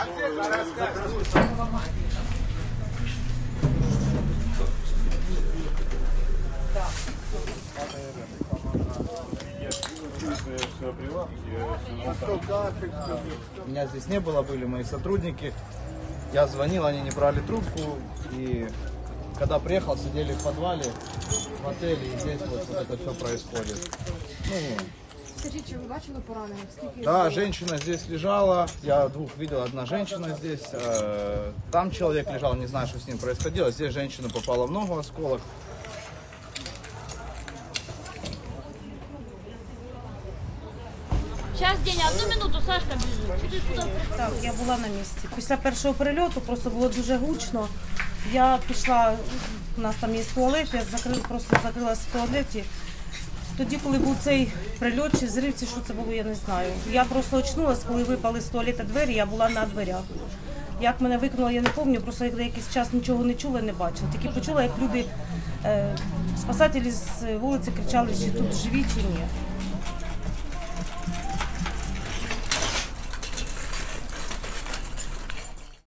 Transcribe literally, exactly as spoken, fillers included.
Меня здесь не было, были мои сотрудники. Я звонил, они не брали трубку. И когда приехал, сидели в подвале, в отеле, и здесь вот, вот это все происходит. Ну, Скажіть, чи ви бачили поранених? Скільки? да, женщина здесь лежала, я двух видел, одна женщина здесь, э, там человек лежал, не знаю, что с ним происходило, здесь женщина попала в ногу, осколок. Сейчас, Деня, одну минуту, Сашка біжить. Так, я була на місці. Після першого прильоту просто було дуже гучно. Я пішла, у нас там є туалет, я закрила, просто закрилася в туалеті. Тоді, коли був цей прильот чи зрив, чи що це було, я не знаю. Я просто очнулася, коли випали з туалету двері, я була на дверях. Як мене викинуло, я не пам'ятаю, просто я якийсь час нічого не чула, не бачила. Тільки почула, як люди, е, спасателі з вулиці кричали, чи тут живі, чи ні.